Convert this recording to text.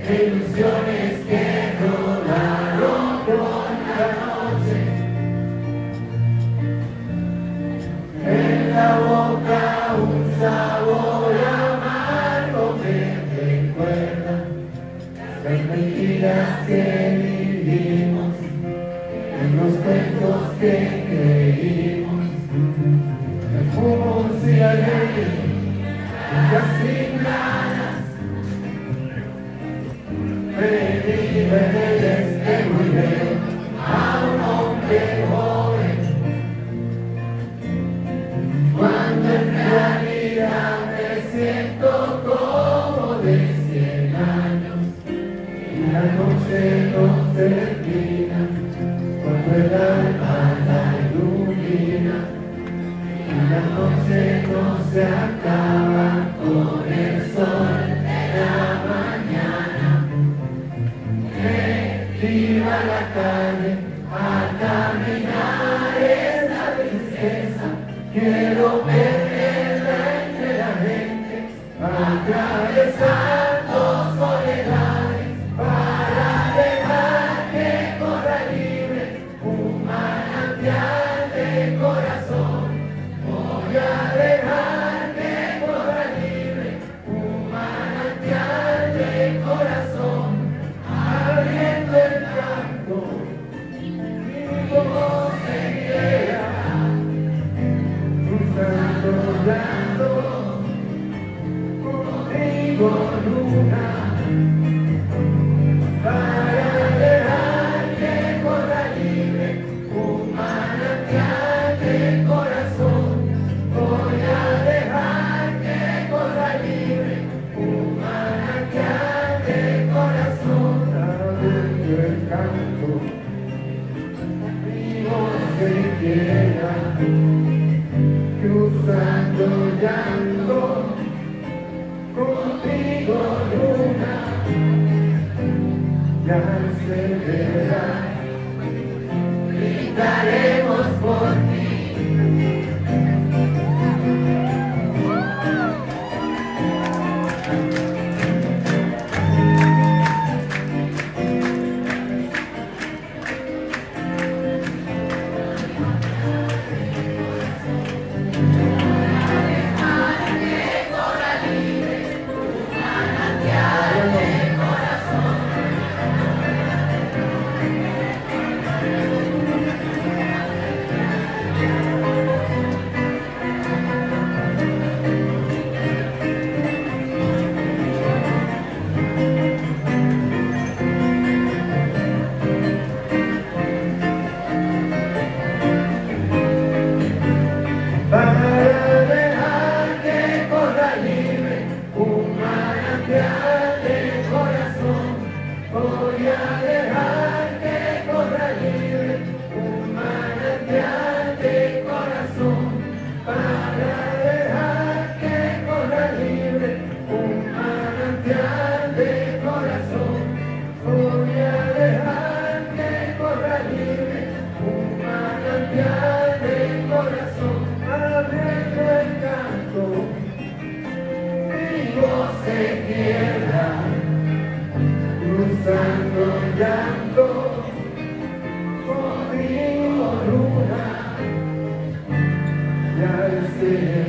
ilusiones que rodaron con la noche. En la boca un sabor amargo me recuerda las mentiras que vivimos, en los cuentos que creímos. Me fumo un cigarrillo casi ganas. Vive en el espejo y veo a un hombre joven, cuando en realidad me siento como de 100 años. Y la noche no termina cuando el alma la ilumina, y la noche no se acaba con el sol de la mañana. Iba a la calle a caminar esa tristeza, quiero perderla entre la gente, atravesando soledades para dejar que corra libre un manantial de corazón. Voy a dejar que corra libre un manantial de corazón, abriendo el campo, mi voz se quiera, cruzando llanto, contigo luna, para dejar que corra libre un manantial de corazón. Voy a dejar que corra libre un manantial de corazón, abriendo el canto, mi voz se quiera, cruzando llanto, contigo luna, ya se verá, gritaremos por ti. Voy a dejar que corra libre un manantial de corazón, para dejar que corra libre un manantial de corazón. Voy a dejar que corra libre un manantial de corazón, abriendo el canto, mi voz se quiebra, cruzando llanto, contigo luna, ya se